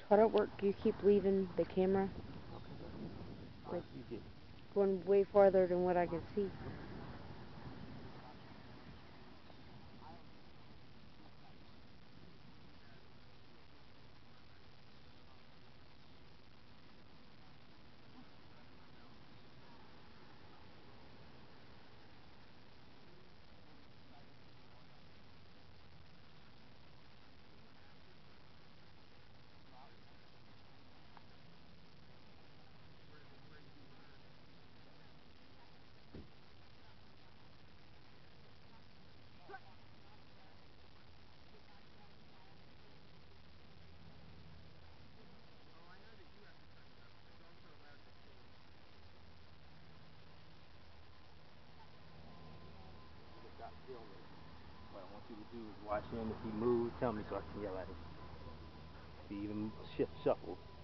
How does it work? You keep leaving the camera, like going way farther than what I can see. What I want you to do is watch him. If he moves, tell me so I can yell at him. If he even shuffles.